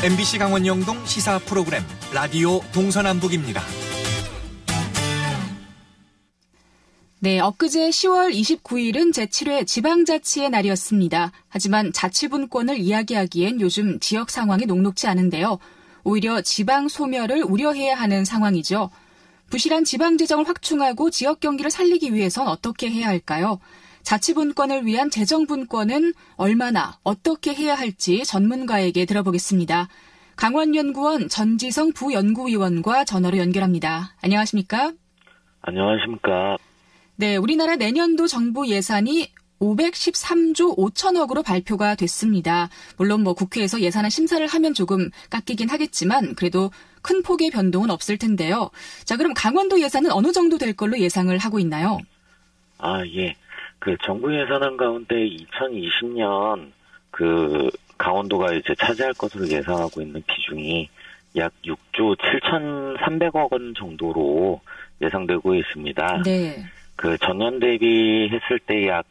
MBC 강원 영동 시사 프로그램 라디오 동서남북입니다. 네, 엊그제 10월 29일은 제7회 지방자치의 날이었습니다. 하지만 자치분권을 이야기하기엔 요즘 지역 상황이 녹록지 않은데요. 오히려 지방 소멸을 우려해야 하는 상황이죠. 부실한 지방재정을 확충하고 지역 경기를 살리기 위해선 어떻게 해야 할까요? 자치분권을 위한 재정분권은 얼마나 어떻게 해야 할지 전문가에게 들어보겠습니다. 강원연구원 전지성 부연구위원과 전화로 연결합니다. 안녕하십니까? 안녕하십니까? 네, 우리나라 내년도 정부 예산이 513조 5천억으로 발표가 됐습니다. 물론 국회에서 예산안 심사를 하면 조금 깎이긴 하겠지만 그래도 큰 폭의 변동은 없을 텐데요. 자, 그럼 강원도 예산은 어느 정도 될 걸로 예상을 하고 있나요? 예. 정부 예산안 가운데 2020년 강원도가 이제 차지할 것으로 예상하고 있는 비중이 약 6조 7,300억 원 정도로 예상되고 있습니다. 네. 전년 대비했을 때 약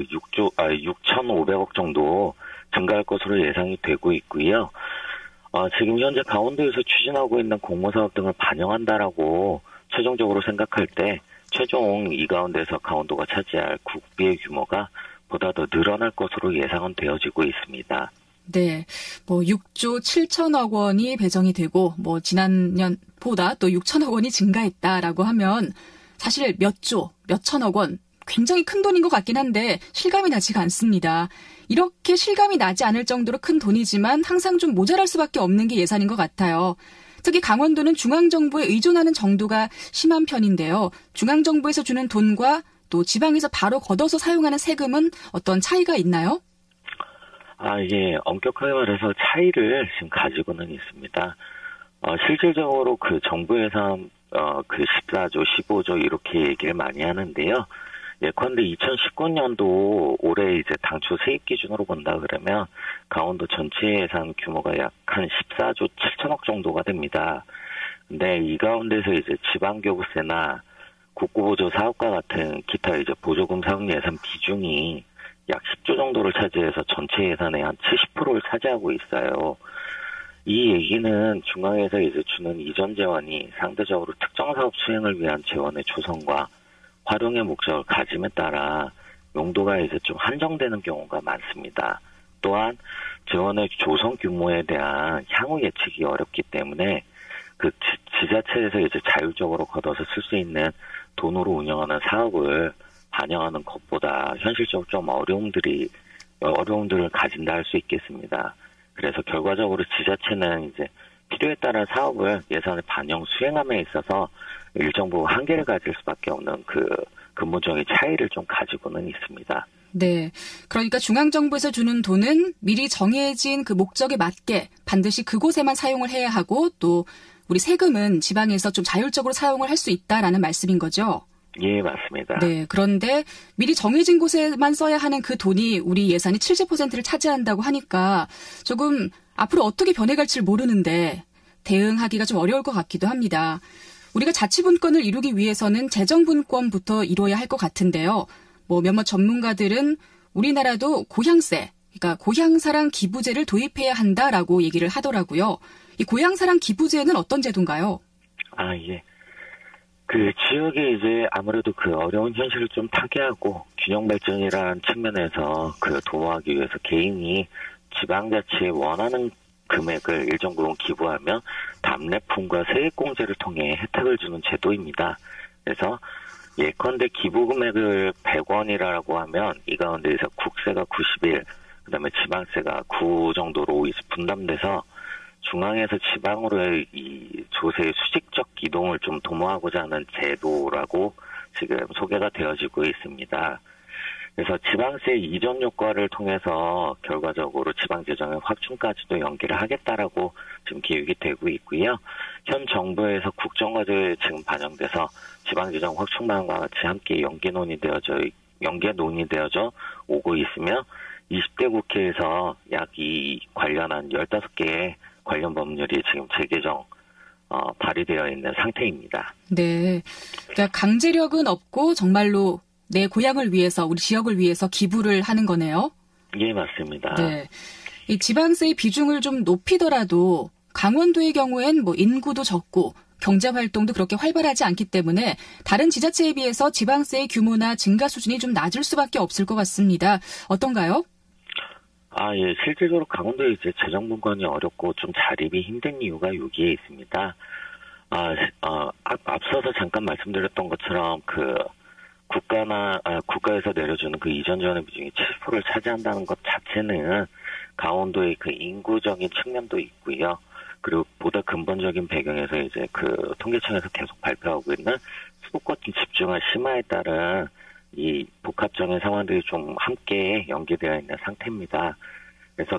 6,500억 정도 증가할 것으로 예상이 되고 있고요. 지금 현재 강원도에서 추진하고 있는 공모사업 등을 반영한다라고 최종적으로 생각할 때 최종 이 가운데서 강원도가 차지할 국비의 규모가 보다 더 늘어날 것으로 예상은 되어지고 있습니다. 네. 6조 7천억 원이 배정이 되고 지난년보다 또 6천억 원이 증가했다라고 하면 사실 몇천억 원 굉장히 큰 돈인 것 같긴 한데 실감이 나지가 않습니다. 이렇게 실감이 나지 않을 정도로 큰 돈이지만 항상 좀 모자랄 수밖에 없는 게 예산인 것 같아요. 특히 강원도는 중앙정부에 의존하는 정도가 심한 편인데요. 중앙정부에서 주는 돈과 또 지방에서 바로 걷어서 사용하는 세금은 어떤 차이가 있나요? 예. 엄격하게 말해서 차이를 지금 가지고는 있습니다. 실질적으로 정부 예산 14조, 15조 이렇게 얘기를 많이 하는데요. 예컨대 2019년도 올해 이제 당초 세입 기준으로 본다 그러면 강원도 전체 예산 규모가 약 한 14조 7천억 정도가 됩니다. 근데 이 가운데서 이제 지방교부세나 국고보조 사업과 같은 기타 이제 보조금 사용 예산 비중이 약 10조 정도를 차지해서 전체 예산의 한 70%를 차지하고 있어요. 이 얘기는 중앙에서 이제 주는 이전 재원이 상대적으로 특정 사업 수행을 위한 재원의 조성과 활용의 목적을 가짐에 따라 용도가 이제 좀 한정되는 경우가 많습니다. 또한 재원의 조성 규모에 대한 향후 예측이 어렵기 때문에 지자체에서 이제 자율적으로 걷어서 쓸 수 있는 돈으로 운영하는 사업을 반영하는 것보다 현실적으로 좀 어려움들을 가진다 할 수 있겠습니다. 그래서 결과적으로 지자체는 이제 필요에 따른 사업을 예산을 반영 수행함에 있어서 일정 부분 한계를 가질 수밖에 없는 근본적인 차이를 좀 가지고는 있습니다. 네. 그러니까 중앙정부에서 주는 돈은 미리 정해진 그 목적에 맞게 반드시 그곳에만 사용을 해야 하고 또 우리 세금은 지방에서 좀 자율적으로 사용을 할 수 있다라는 말씀인 거죠? 예, 맞습니다. 네. 그런데 미리 정해진 곳에만 써야 하는 그 돈이 우리 예산이 70%를 차지한다고 하니까 조금 앞으로 어떻게 변해갈지를 모르는데 대응하기가 좀 어려울 것 같기도 합니다. 우리가 자치분권을 이루기 위해서는 재정분권부터 이루어야 할 것 같은데요. 몇몇 전문가들은 우리나라도 고향세, 그러니까 고향사랑 기부제를 도입해야 한다라고 얘기를 하더라고요. 이 고향사랑 기부제는 어떤 제도인가요? 예. 지역에 이제 아무래도 어려운 현실을 좀 타개하고 균형 발전이라는 측면에서 도모하기 위해서 개인이 지방자치에 원하는 금액을 일정 부분 기부하면 답례품과 세액공제를 통해 혜택을 주는 제도입니다. 그래서 예컨대 기부 금액을 100원이라고 하면 이 가운데에서 국세가 91, 그다음에 지방세가 9 정도로 분담돼서 중앙에서 지방으로의 이 조세의 수직적 이동을 좀 도모하고자 하는 제도라고 지금 소개가 되어지고 있습니다. 그래서 지방세 이전 효과를 통해서 결과적으로 지방재정의 확충까지도 연계를 하겠다라고 지금 계획이 되고 있고요. 현 정부에서 국정과제에 지금 반영돼서 지방재정 확충 방안과 같이 함께 연계 논의되어져 오고 있으며 20대 국회에서 약 이 관련한 15개의 관련 법률이 지금 재개정 발의되어 있는 상태입니다. 네. 그러니까 강제력은 없고 정말로 내 고향을 위해서 우리 지역을 위해서 기부를 하는 거네요. 예, 맞습니다. 네. 이 지방세의 비중을 좀 높이더라도 강원도의 경우엔 뭐 인구도 적고 경제 활동도 그렇게 활발하지 않기 때문에 다른 지자체에 비해서 지방세의 규모나 증가 수준이 좀 낮을 수밖에 없을 것 같습니다. 어떤가요? 예, 실질적으로 강원도의 이제 재정 분권이 어렵고 좀 자립이 힘든 이유가 여기에 있습니다. 앞서서 잠깐 말씀드렸던 것처럼 국가에서 내려주는 그 이전 지원의 비중이 70%를 차지한다는 것 자체는 강원도의 그 인구적인 측면도 있고요. 그리고 보다 근본적인 배경에서 이제 그 통계청에서 계속 발표하고 있는 수도권 집중화 심화에 따른 이 복합적인 상황들이 좀 함께 연계되어 있는 상태입니다. 그래서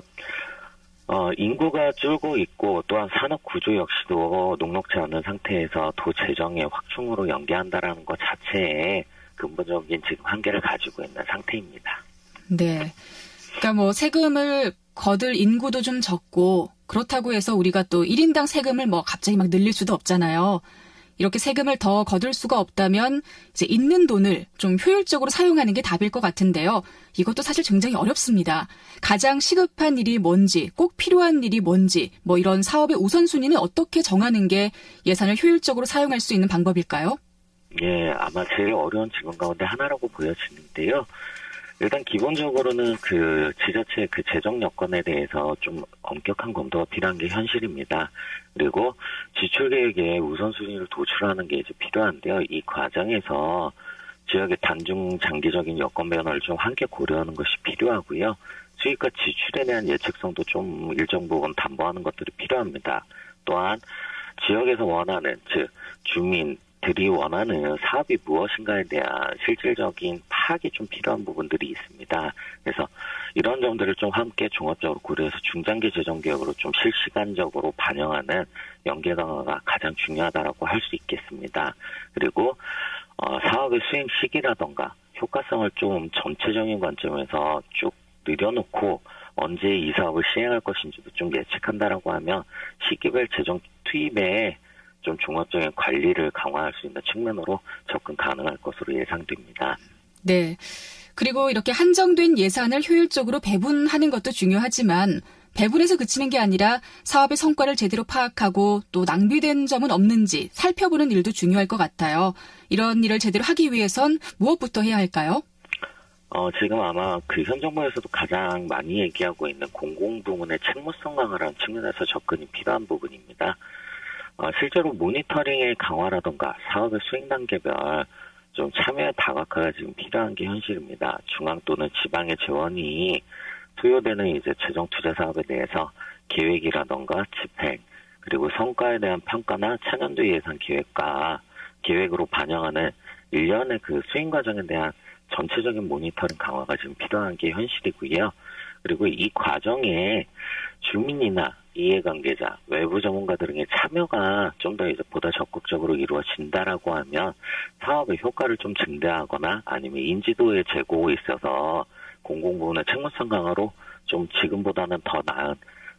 인구가 줄고 있고 또한 산업 구조 역시도 녹록지 않은 상태에서 도 재정의 확충으로 연계한다라는 것 자체에 근본적인 지금 한계를 가지고 있는 상태입니다. 네. 그러니까 뭐 세금을 거둘 인구도 좀 적고 그렇다고 해서 우리가 또 1인당 세금을 뭐 갑자기 막 늘릴 수도 없잖아요. 이렇게 세금을 더 거둘 수가 없다면 이제 있는 돈을 좀 효율적으로 사용하는 게 답일 것 같은데요. 이것도 사실 굉장히 어렵습니다. 가장 시급한 일이 뭔지, 꼭 필요한 일이 뭔지, 뭐 이런 사업의 우선순위는 어떻게 정하는 게 예산을 효율적으로 사용할 수 있는 방법일까요? 예, 아마 제일 어려운 질문 가운데 하나라고 보여지는데요. 일단 기본적으로는 그 지자체의 그 재정 여건에 대해서 좀 엄격한 검토가 필요한 게 현실입니다. 그리고 지출 계획에 우선순위를 도출하는 게 이제 필요한데요. 이 과정에서 지역의 단중 장기적인 여건 변화를 좀 함께 고려하는 것이 필요하고요. 수입과 지출에 대한 예측성도 좀 일정 부분 담보하는 것들이 필요합니다. 또한 지역에서 원하는, 즉 주민들이 원하는 사업이 무엇인가에 대한 실질적인 파악이 좀 필요한 부분들이 있습니다. 그래서 이런 점들을 좀 함께 종합적으로 고려해서 중장기 재정 계획으로 좀 실시간적으로 반영하는 연계 강화가 가장 중요하다라고 할 수 있겠습니다. 그리고 사업의 수행 시기라던가 효과성을 좀 전체적인 관점에서 쭉 늘여놓고 언제 이 사업을 시행할 것인지도 좀 예측한다라고 하면 시기별 재정 투입에 좀 종합적인 관리를 강화할 수 있는 측면으로 접근 가능할 것으로 예상됩니다. 네. 그리고 이렇게 한정된 예산을 효율적으로 배분하는 것도 중요하지만 배분에서 그치는 게 아니라 사업의 성과를 제대로 파악하고 또 낭비된 점은 없는지 살펴보는 일도 중요할 것 같아요. 이런 일을 제대로 하기 위해선 무엇부터 해야 할까요? 지금 아마 현 정부에서도 가장 많이 얘기하고 있는 공공부문의 책무성 강화라는 측면에서 접근이 필요한 부분입니다. 실제로 모니터링의 강화라던가 사업의 수행 단계별 좀 참여의 다각화가 지금 필요한 게 현실입니다. 중앙 또는 지방의 재원이 투여되는 이제 재정 투자 사업에 대해서 계획이라던가 집행, 그리고 성과에 대한 평가나 차년도 예산 계획으로 반영하는 일련의 그 수행 과정에 대한 전체적인 모니터링 강화가 지금 필요한 게 현실이고요. 그리고 이 과정에 주민이나 이해관계자, 외부 전문가들 등의 참여가 좀 더 이제 보다 적극적으로 이루어진다라고 하면 사업의 효과를 좀 증대하거나 아니면 인지도의 제고에 있어서 공공부문의 책무성 강화로 좀 지금보다는 더 나은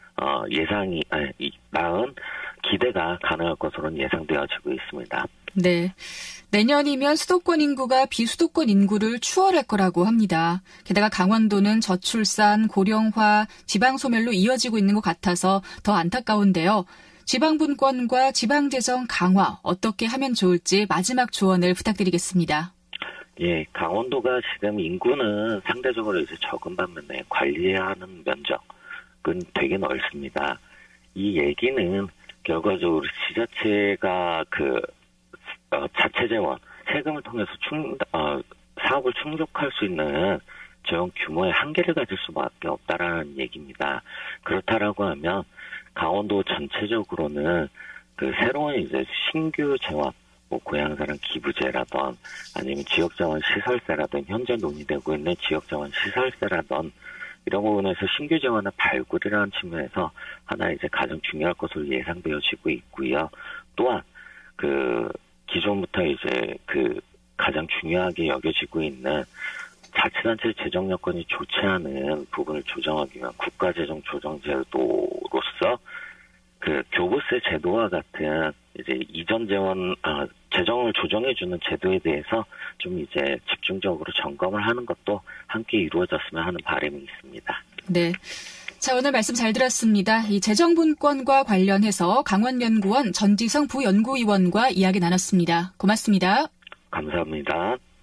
나은 기대가 가능할 것으로는 예상되어지고 있습니다. 네. 내년이면 수도권 인구가 비수도권 인구를 추월할 거라고 합니다. 게다가 강원도는 저출산, 고령화, 지방소멸로 이어지고 있는 것 같아서 더 안타까운데요. 지방분권과 지방재정 강화 어떻게 하면 좋을지 마지막 조언을 부탁드리겠습니다. 예, 강원도가 지금 인구는 상대적으로 이제 적은 반면에 관리하는 면적은 되게 넓습니다. 이 얘기는 결과적으로 지자체가 자체 재원, 세금을 통해서 사업을 충족할 수 있는 재원 규모의 한계를 가질 수밖에 없다라는 얘기입니다. 그렇다라고 하면 강원도 전체적으로는 새로운 이제 신규 재원, 고향사랑 기부제라던 아니면 지역자원 시설세라던 현재 논의되고 있는 지역자원 시설세라던 이런 부분에서 신규 재원의 발굴이라는 측면에서 하나 이제 가장 중요할 것으로 예상되어지고 있고요. 또한 기존부터 이제 가장 중요하게 여겨지고 있는 자치단체 재정 여건이 좋지 않은 부분을 조정하기 위한 국가재정조정제도로서 교부세 제도와 같은 이제 이전 재정을 조정해주는 제도에 대해서 좀 이제 집중적으로 점검을 하는 것도 함께 이루어졌으면 하는 바람이 있습니다. 네. 자, 오늘 말씀 잘 들었습니다. 이 재정분권과 관련해서 강원연구원 전지성 부연구위원과 이야기 나눴습니다. 고맙습니다. 감사합니다.